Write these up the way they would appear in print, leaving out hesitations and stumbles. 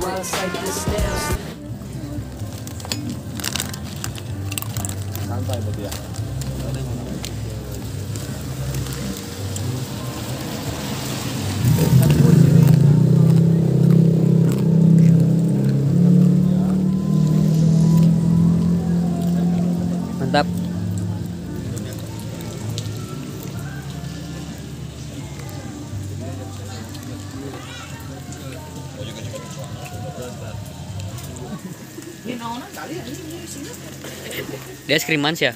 Santai berarti ya. Mantap. Dia es krim manis ya?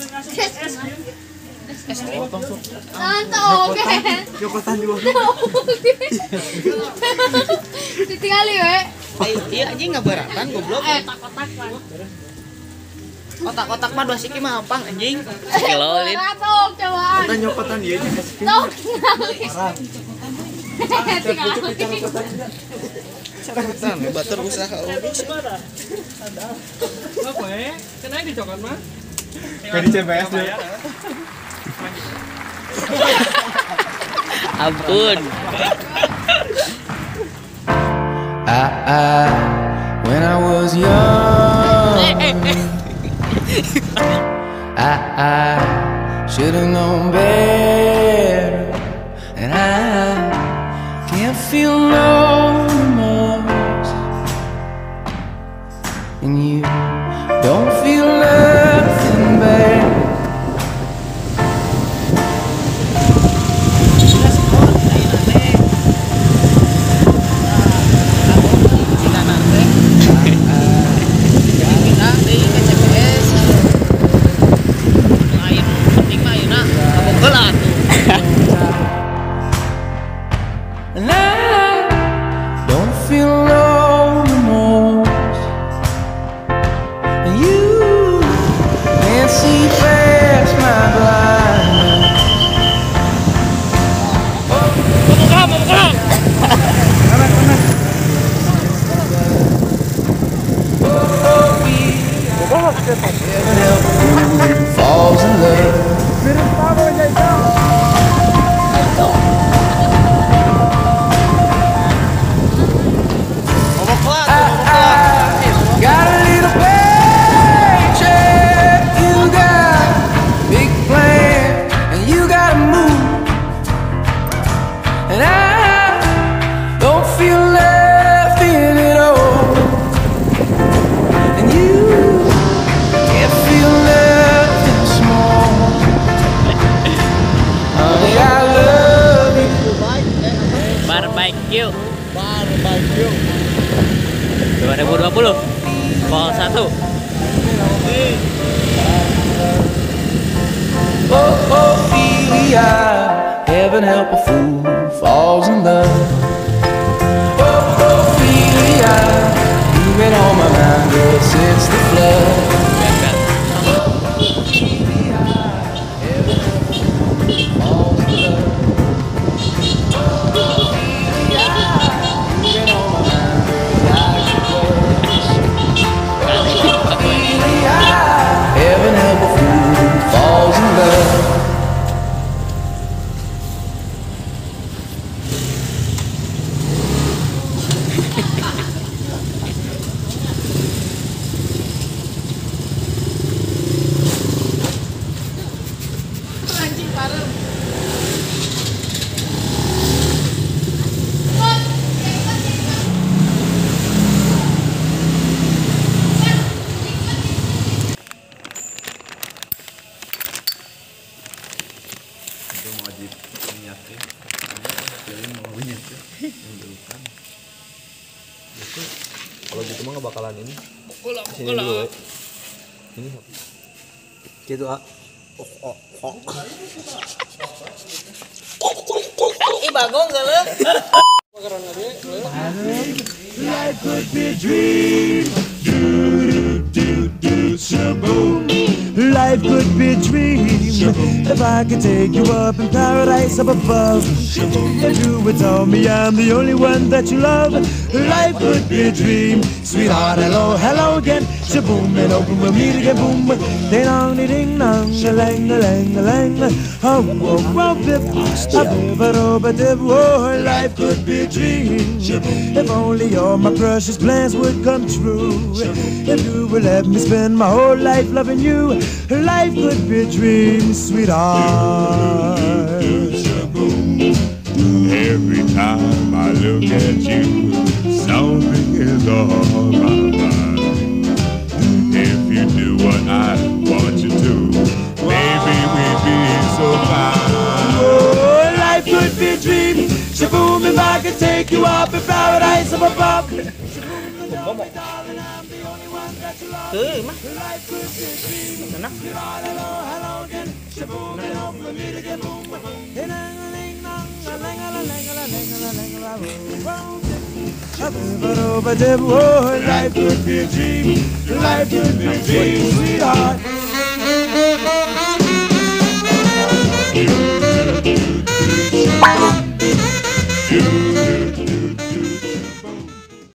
Mantap, oke. Nyokotan juga. Ditinggali we. Iya anjing ngabaratan goblok. Kotak-kotak lah. Kotak-kotak mah dua siki mah ampang anjing. Kilo lin. Ratok cobaan. Kita nyokotan dia aja es krim. Tok. Cepetan batur usaha urus. Apa ya? Kena di coklat mah? Kayak di CBS deh. Ampun. When I was young, I should have known better, and I can't feel no remorse, and you don't feel nothing bad. And I don't feel no remorse, and you can't see past my blindness. Heaven help a fool who falls in love. Got a little paycheck, you got big plan, and you gotta move, and I don't feel nothing at all, and you can't feel nothing small. Honey, I love you. Barbecue. 2020 Vol 1. Oh, Ophelia, heaven help a fool who falls in love. Oh, Ophelia, you've been on my mind, girl, since the flood. Ophelia, heaven help a fool who falls in love. Ophelia, you've been on my mind, girl, like a ghost. Ophelia, heaven help a fool who falls in love. Kalau gitu mah nggak bakalan ini. Sini dulu ya. Ini gitu ah. Ih bagong geuleuh. Life could be a dream. Do, do, do, do, shaboom. Life could be a dream. If I could take you up in paradise up above, if you would tell me I'm the only one that you love, life would be a dream. Sweetheart, hello, hello again. Shaboom, and open, we'll meet again. Boom, ding dong, ding dong, a lang, a lang, a lang. Oh, whoa, whoa, dip, oh, life could be a dream. If only all my precious plans would come true. If you would let me spend my whole life loving you, life could be a dream, sweetheart. Every time I look at you, something is on my mind. If you do what I want you to, maybe we'd be so fine. Oh, life could be a dream. Shaboom, if I could take you up in paradise up above. Mah. Enak. Life could be a dream. Life could be a dream, sweetheart.